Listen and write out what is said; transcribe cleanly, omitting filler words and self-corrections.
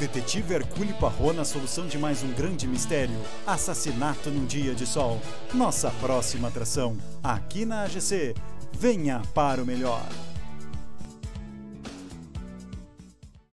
detetive Hercule Poirot na solução de mais um grande mistério: assassinato num dia de sol. Nossa próxima atração, aqui na AGC. Venha para o melhor.